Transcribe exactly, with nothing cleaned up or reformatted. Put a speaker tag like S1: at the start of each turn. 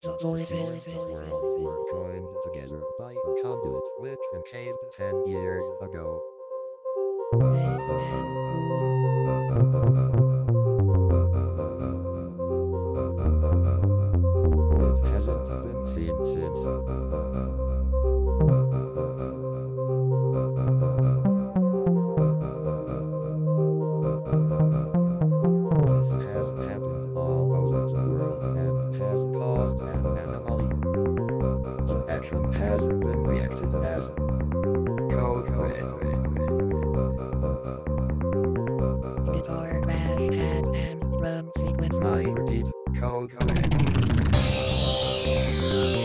S1: The voices of the world were joined together by a conduit which encased ten years ago. It hasn't been seen since. This has happened all over the world and has caused an anomaly. The action has been reacted as code red. Guitar crash and and drum sequence. I repeat, code red.